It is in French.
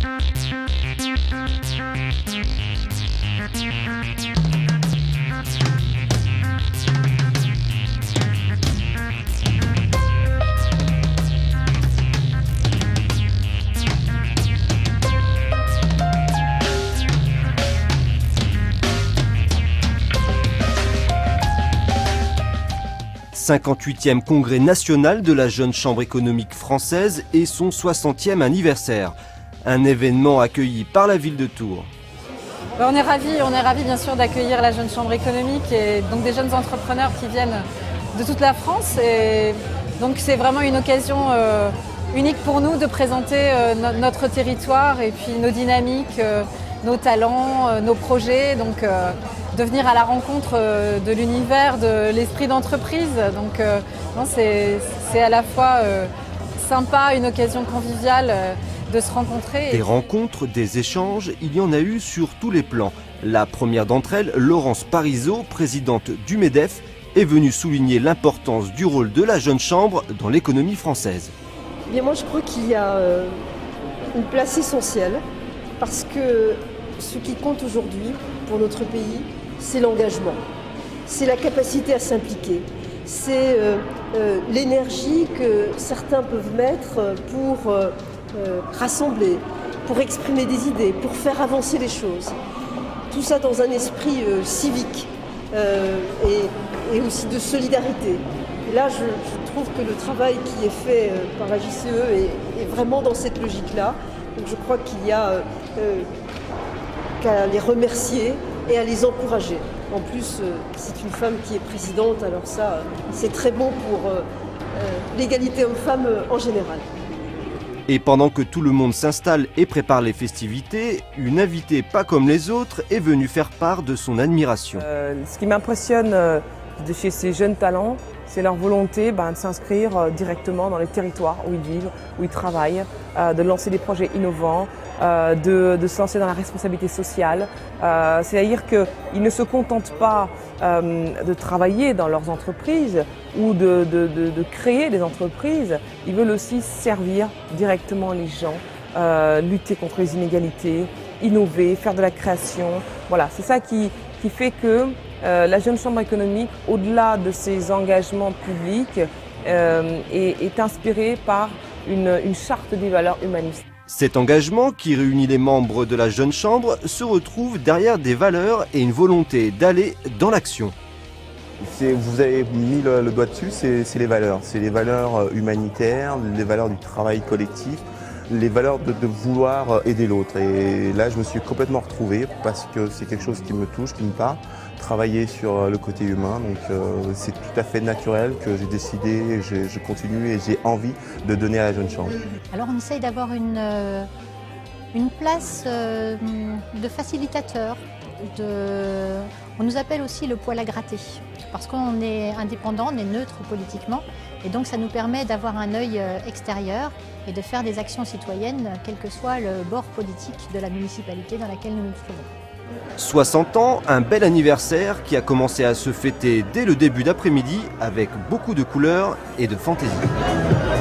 « 58e congrès national de la Jeune Chambre économique française et son 60e anniversaire. Un événement accueilli par la ville de Tours. On est ravis bien sûr d'accueillir la Jeune Chambre économique et donc des jeunes entrepreneurs qui viennent de toute la France. Et donc c'est vraiment une occasion unique pour nous de présenter notre territoire et puis nos dynamiques, nos talents, nos projets. Donc de venir à la rencontre de l'univers, de l'esprit d'entreprise. Donc c'est à la fois sympa, une occasion conviviale de se rencontrer. Des rencontres, des échanges, il y en a eu sur tous les plans. La première d'entre elles, Laurence Parisot, présidente du MEDEF, est venue souligner l'importance du rôle de la Jeune Chambre dans l'économie française. Eh bien, moi je crois qu'il y a une place essentielle parce que ce qui compte aujourd'hui pour notre pays, c'est l'engagement, c'est la capacité à s'impliquer, c'est l'énergie que certains peuvent mettre pour rassembler, pour exprimer des idées, pour faire avancer les choses. Tout ça dans un esprit civique et aussi de solidarité. Et là, je trouve que le travail qui est fait par la JCE est vraiment dans cette logique-là. Donc je crois qu'il y a qu'à les remercier et à les encourager. En plus, c'est une femme qui est présidente, alors ça, c'est très bon pour l'égalité homme-femme en général. Et pendant que tout le monde s'installe et prépare les festivités, une invitée pas comme les autres est venue faire part de son admiration. Ce qui m'impressionne de chez ces jeunes talents, c'est leur volonté de s'inscrire directement dans les territoires où ils vivent, où ils travaillent, de lancer des projets innovants, de se lancer dans la responsabilité sociale. C'est-à-dire qu'ils ne se contentent pas de travailler dans leurs entreprises ou de créer des entreprises, ils veulent aussi servir directement les gens, lutter contre les inégalités, innover, faire de la création. Voilà, c'est ça qui fait que la Jeune Chambre économique, au-delà de ses engagements publics, est inspirée par une charte des valeurs humanistes. Cet engagement qui réunit les membres de la Jeune Chambre se retrouve derrière des valeurs et une volonté d'aller dans l'action. Vous avez mis le doigt dessus, c'est les valeurs. C'est les valeurs humanitaires, les valeurs du travail collectif, les valeurs de vouloir aider l'autre. Et là, je me suis complètement retrouvé parce que c'est quelque chose qui me touche, qui me parle. Travailler sur le côté humain, donc c'est tout à fait naturel que j'ai décidé, je continue et j'ai envie de donner à la Jeune Chambre. Alors on essaye d'avoir une place de facilitateur. On nous appelle aussi le poil à gratter, parce qu'on est indépendant, on est neutre politiquement, et donc ça nous permet d'avoir un œil extérieur et de faire des actions citoyennes, quel que soit le bord politique de la municipalité dans laquelle nous nous trouvons. 60 ans, un bel anniversaire qui a commencé à se fêter dès le début d'après-midi avec beaucoup de couleurs et de fantaisie.